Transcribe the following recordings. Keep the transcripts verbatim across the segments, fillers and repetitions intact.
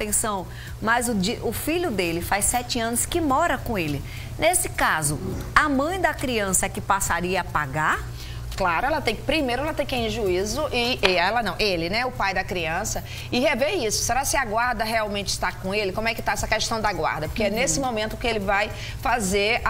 pensão, mas o, o filho dele faz sete anos que mora com ele. Nesse caso, a mãe da criança é que passaria a pagar? Claro, ela tem que, primeiro ela tem que ir em juízo, e, e ela não, ele, né, o pai da criança, e rever isso. Será se a guarda realmente está com ele? Como é que está essa questão da guarda? Porque uhum. é nesse momento que ele vai fazer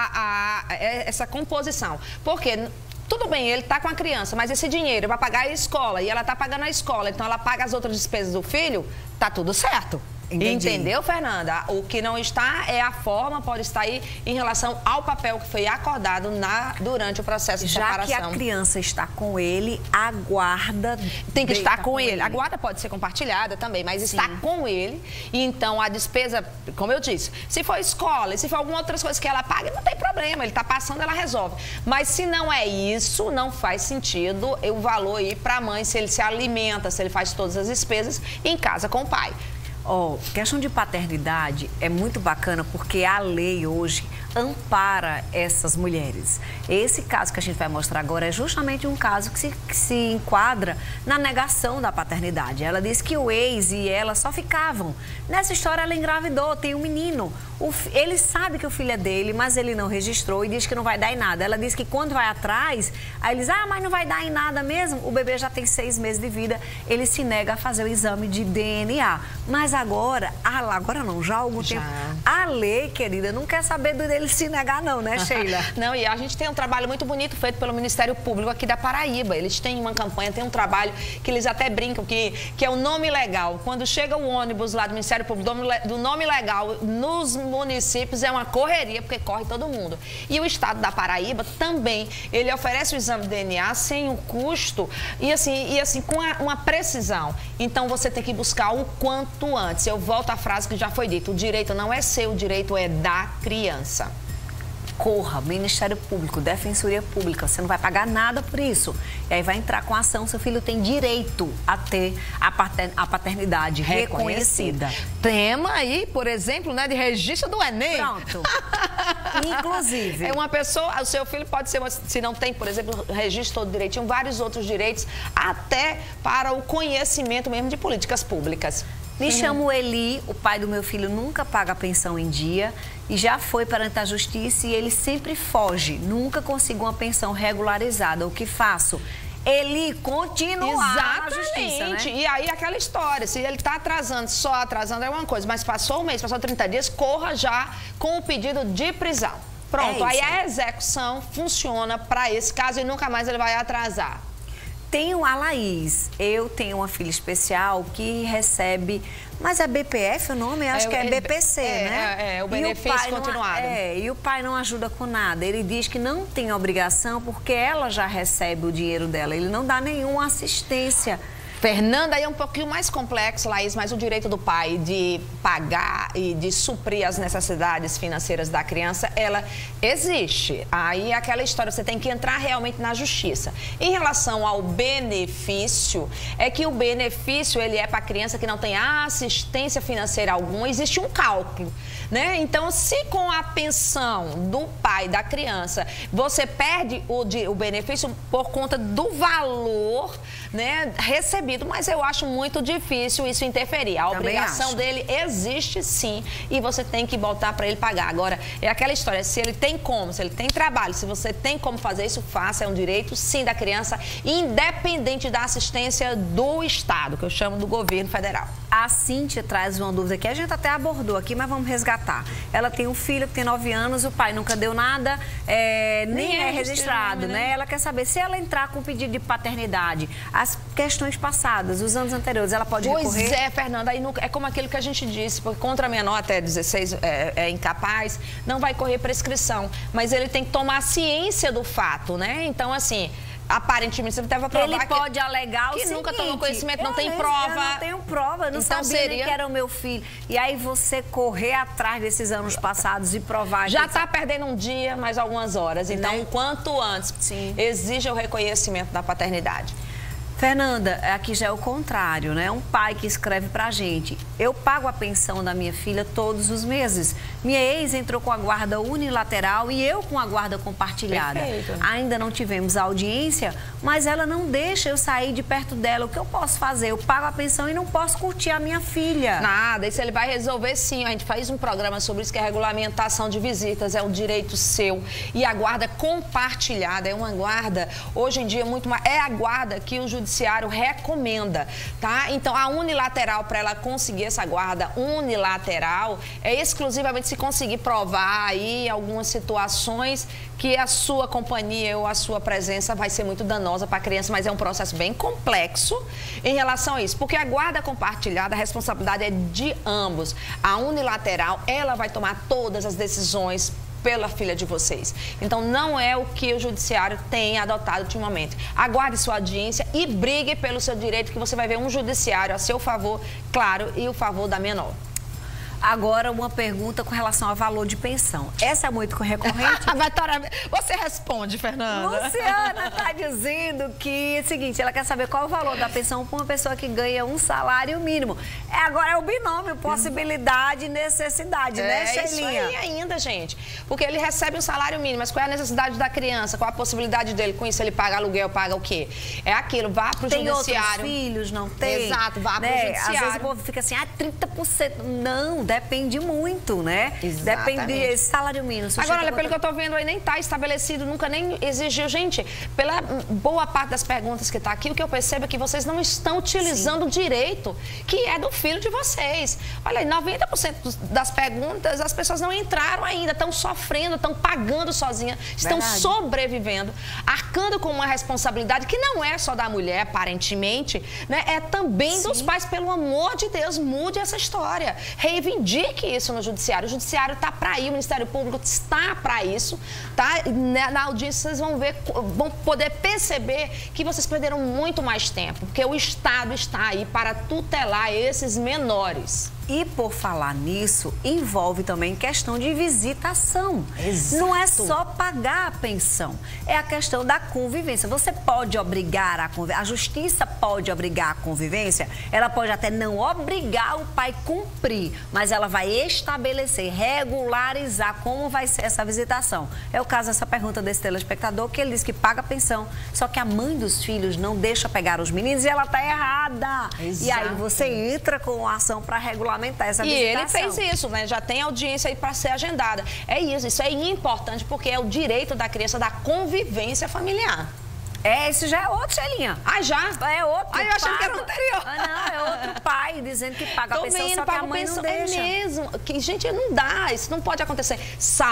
a, a, essa composição. Porque tudo bem, ele está com a criança, mas esse dinheiro vai pagar a escola, e ela está pagando a escola, então ela paga as outras despesas do filho, tá tudo certo. Entendi. Entendeu, Fernanda? O que não está é a forma, pode estar aí em relação ao papel que foi acordado na, durante o processo de Já separação. Já que a criança está com ele, a guarda tem que estar com, com ele. ele. A guarda pode ser compartilhada também, mas Sim. está com ele. E então a despesa, como eu disse, se for escola, se for alguma outras coisas que ela paga, não tem problema. Ele está passando, ela resolve. Mas se não é isso, não faz sentido o valor ir para a mãe, se ele se alimenta, se ele faz todas as despesas em casa com o pai. Oh, questão de paternidade é muito bacana porque a lei hoje ampara essas mulheres. Esse caso que a gente vai mostrar agora é justamente um caso que se, que se enquadra na negação da paternidade. Ela diz que o ex e ela só ficavam. Nessa história ela engravidou, tem um menino. O, ele sabe que o filho é dele, mas ele não registrou e diz que não vai dar em nada. Ela diz que quando vai atrás, aí eles, ah, mas não vai dar em nada mesmo. O bebê já tem seis meses de vida, ele se nega a fazer o exame de D N A. Mas agora, ah, agora não, já há algum já. tempo, a lei, querida, não quer saber do dele se negar não, né, Sheila? Não, e a gente tem um trabalho muito bonito feito pelo Ministério Público aqui da Paraíba. Eles têm uma campanha, tem um trabalho que eles até brincam, que, que é o nome legal. Quando chega o ônibus lá do Ministério Público, do nome legal nos municípios, é uma correria, porque corre todo mundo. E o Estado da Paraíba também, ele oferece o exame de D N A sem o custo e assim, e assim com a, uma precisão. Então, você tem que buscar o quanto antes. Eu volto à frase que já foi dita, o direito não é seu, o direito é da criança. Corra, Ministério Público, Defensoria Pública, você não vai pagar nada por isso. E aí vai entrar com a ação, seu filho tem direito a ter a paternidade reconhecida. reconhecida. Tema aí, por exemplo, né, de registro do Enem. Pronto. Inclusive. É uma pessoa, o seu filho pode ser, se não tem, por exemplo, registro todo direitinho, vários outros direitos, até para o conhecimento mesmo de políticas públicas. Me uhum. chamo Eli, o pai do meu filho nunca paga a pensão em dia e já foi perante a justiça e ele sempre foge, nunca consigo uma pensão regularizada. O que faço? Ele continuar na justiça, né? E aí aquela história, se ele está atrasando, só atrasando é uma coisa, mas passou um mês, passou trinta dias, corra já com o pedido de prisão. Pronto, é aí a execução funciona para esse caso e nunca mais ele vai atrasar. Tenho a Laís, eu tenho uma filha especial que recebe, mas é B P F o nome? Eu acho é, que é B P C, é, né? É, é o benefício continuado. Não, é, e o pai não ajuda com nada. Ele diz que não tem obrigação porque ela já recebe o dinheiro dela. Ele não dá nenhuma assistência. Fernanda, aí é um pouquinho mais complexo, Laís, mas o direito do pai de pagar e de suprir as necessidades financeiras da criança, ela existe. Aí aquela história, você tem que entrar realmente na justiça. Em relação ao benefício, é que o benefício, ele é para a criança que não tem assistência financeira alguma, existe um cálculo, né? Então, se com a pensão do pai da criança, você perde o, o benefício por conta do valor, né, recebido, mas eu acho muito difícil isso interferir. A Também obrigação acho. dele existe sim e você tem que botar para ele pagar. Agora, é aquela história, se ele tem como, se ele tem trabalho, se você tem como fazer isso, faça, é um direito sim da criança, independente da assistência do Estado, que eu chamo do governo federal. A Cíntia traz uma dúvida que a gente até abordou aqui, mas vamos resgatar. Ela tem um filho que tem nove anos, o pai nunca deu nada, é, nem, nem é, é registrado, né? né? Ela quer saber se ela entrar com pedido de paternidade, as questões passadas, os anos anteriores, ela pode pois recorrer? Pois é, Fernanda, aí nunca, é como aquilo que a gente disse, porque contra a menor até dezesseis é, é incapaz, não vai correr prescrição, mas ele tem que tomar ciência do fato, né? Então, assim, aparentemente você deve provar ele que... pode alegar o que seguinte, nunca tomou conhecimento, não tem eu, prova. Eu não tenho prova, eu não então, sabia seria... nem que era o meu filho. E aí você correr atrás desses anos passados e provar... Já está que... perdendo um dia, mais algumas horas. Então, né? Quanto antes, Sim. exija o reconhecimento da paternidade. Fernanda, aqui já é o contrário, né? Um pai que escreve pra gente: eu pago a pensão da minha filha todos os meses. Minha ex entrou com a guarda unilateral e eu com a guarda compartilhada. Perfeito. Ainda não tivemos audiência, mas ela não deixa eu sair de perto dela. O que eu posso fazer? Eu pago a pensão e não posso curtir a minha filha. Nada, isso ele vai resolver sim. A gente faz um programa sobre isso, que é a regulamentação de visitas, é um direito seu. E a guarda compartilhada é uma guarda, hoje em dia, muito mais. É a guarda que o judiciário judiciário recomenda, tá? Então, a unilateral, para ela conseguir essa guarda unilateral, é exclusivamente se conseguir provar aí algumas situações que a sua companhia ou a sua presença vai ser muito danosa para a criança, mas é um processo bem complexo em relação a isso, porque a guarda compartilhada, a responsabilidade é de ambos. A unilateral, ela vai tomar todas as decisões pela filha de vocês. Então, não é o que o judiciário tem adotado ultimamente. Aguarde sua audiência e brigue pelo seu direito, que você vai ver um judiciário a seu favor, claro, e o favor da menor. Agora, uma pergunta com relação ao valor de pensão. Essa é muito recorrente. Você responde, Fernanda. Luciana está dizendo que é o seguinte, ela quer saber qual é o valor da pensão para uma pessoa que ganha um salário mínimo. É, agora é o binômio, possibilidade e necessidade, é, né, Sheilinha? É isso aí ainda, gente. Porque ele recebe um salário mínimo, mas qual é a necessidade da criança? Qual a possibilidade dele? Com isso, ele paga aluguel, paga o quê? É aquilo, vá para o judiciário. Tem outros filhos, não tem? Exato, vá né? para o judiciário. Às vezes o povo fica assim, ah, trinta por cento. Não, depende muito, né? Exatamente. Depende do salário mínimo. Agora, olha, pelo que eu tô vendo aí, nem tá estabelecido, nunca nem exigiu. Gente, pela boa parte das perguntas que tá aqui, o que eu percebo é que vocês não estão utilizando Sim. o direito que é do filho de vocês. Olha aí, noventa por cento das perguntas, as pessoas não entraram ainda, estão sofrendo, estão pagando sozinhas, estão Verdade. sobrevivendo, arcando com uma responsabilidade que não é só da mulher, aparentemente, né? É também Sim. dos pais. Pelo amor de Deus, mude essa história. Reivindique isso no judiciário. O judiciário está para ir, o Ministério Público está para isso, tá? Na audiência vocês vão ver, vão poder perceber que vocês perderam muito mais tempo, porque o Estado está aí para tutelar esses menores. E por falar nisso, envolve também questão de visitação. Exato. Não é só pagar a pensão, é a questão da convivência. Você pode obrigar a convivência, a justiça pode obrigar a convivência, ela pode até não obrigar o pai a cumprir, mas ela vai estabelecer, regularizar como vai ser essa visitação. É o caso dessa pergunta desse telespectador, que ele diz que paga a pensão, só que a mãe dos filhos não deixa pegar os meninos e ela está errada. Exato. E aí você entra com a ação para regular essa e ele fez isso, né? Já tem audiência aí para ser agendada. É isso, isso é importante porque é o direito da criança da convivência familiar. É, esse já é outro, Sheilinha. Ah, já? É outro. Ah, eu achei que era o anterior. Ah, não, é outro pai dizendo que paga Tô a pensão, vendo, só que a mãe pensão, não deixa. É mesmo. Que, gente, não dá, isso não pode acontecer.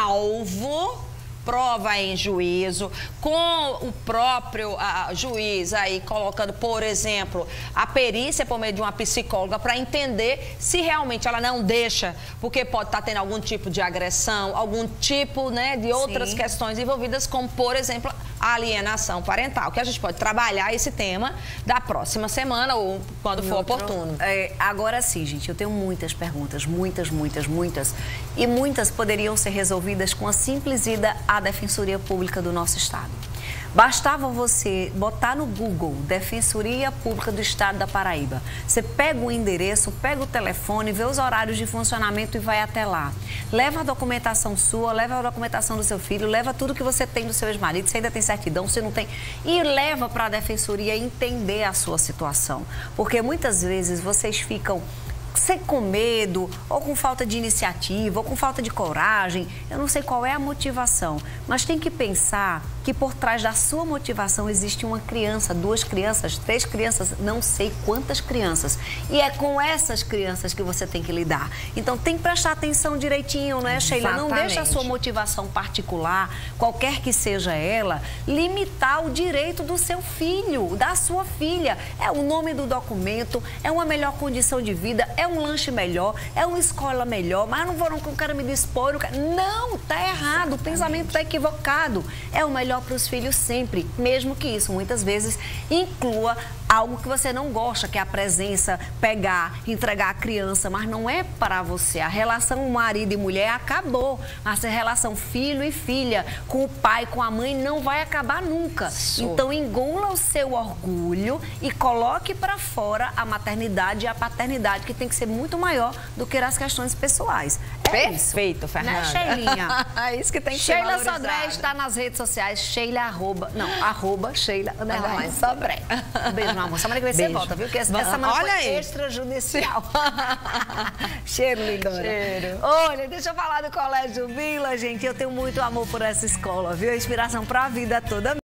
Salvo prova em juízo, com o próprio a, juiz aí colocando, por exemplo, a perícia por meio de uma psicóloga para entender se realmente ela não deixa, porque pode estar tendo algum tipo de agressão, algum tipo, né, de outras Sim. questões envolvidas, como, por exemplo, a alienação parental, que a gente pode trabalhar esse tema da próxima semana ou quando em for outro, oportuno. É, agora sim, gente, eu tenho muitas perguntas, muitas, muitas, muitas, e muitas poderiam ser resolvidas com a simples ida à Defensoria Pública do nosso Estado. Bastava você botar no Google Defensoria Pública do Estado da Paraíba. Você pega o endereço, pega o telefone, vê os horários de funcionamento e vai até lá. Leva a documentação sua, leva a documentação do seu filho, leva tudo que você tem do seu ex-marido, se ainda tem certidão, se não tem, e leva para a Defensoria entender a sua situação. Porque muitas vezes vocês ficam sem com medo, ou com falta de iniciativa, ou com falta de coragem, eu não sei qual é a motivação, mas tem que pensar que por trás da sua motivação existe uma criança, duas crianças, três crianças, não sei quantas crianças. E é com essas crianças que você tem que lidar. Então tem que prestar atenção direitinho, né, Sheila? Não deixa a sua motivação particular, qualquer que seja ela, limitar o direito do seu filho, da sua filha. É o nome do documento, é uma melhor condição de vida, é um lanche melhor, é uma escola melhor, mas não vou não que o cara me dispor. Não, tá errado, o pensamento tá equivocado. É o melhor para os filhos sempre, mesmo que isso muitas vezes inclua algo que você não gosta, que é a presença, pegar, entregar a criança, mas não é para você. A relação marido e mulher acabou. Mas a relação filho e filha, com o pai, com a mãe, não vai acabar nunca. Isso. Então, engula o seu orgulho e coloque para fora a maternidade e a paternidade, que tem que ser muito maior do que as questões pessoais. É Perfeito, isso, Fernanda. né, Sheilinha? É isso que tem que Sheila ser Sodré valorizado. está nas redes sociais, Sheila arroba, não, arroba Sheila underline Sodré. Um beijo, meu amor. Semana que vem você Beijo. volta, viu? Que essa Vamos. semana Olha foi aí. extrajudicial. Cheiro, lindona. Cheiro. Olha, deixa eu falar do Colégio Vila, gente. Eu tenho muito amor por essa escola, viu? Inspiração para a vida toda.